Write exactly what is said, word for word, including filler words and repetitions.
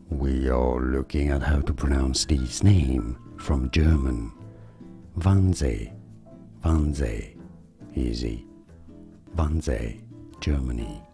We are looking at how to pronounce this name from German. Wannsee, Wannsee, easy. Wannsee, Germany.